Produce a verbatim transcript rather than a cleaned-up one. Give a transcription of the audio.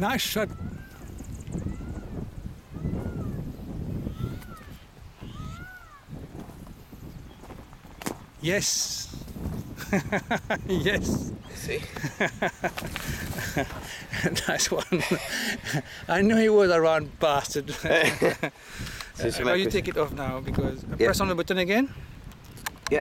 Nice shot. Yes. Yes. See? Nice one. I knew he was a round bastard. So Uh, well, you take it off now because Yeah. press on the button again.